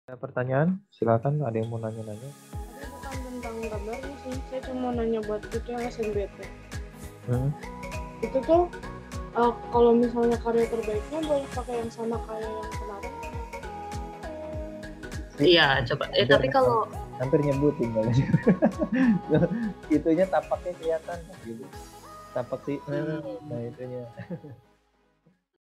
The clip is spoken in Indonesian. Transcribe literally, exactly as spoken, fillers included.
Ada pertanyaan? Silakan, ada yang mau nanya-nanya? Bukan tentang gambarnya sih, saya cuma mau nanya buat itu yang S M B T. Hmm. Itu tuh uh, kalau misalnya karya terbaiknya boleh pakai yang sama kayak yang kemarin? Iya, coba. Eh hampir, tapi kalau hampir nyebutin kalau itunya tapaknya kelihatan gitu. Tapak sih, hmm. Nah itunya.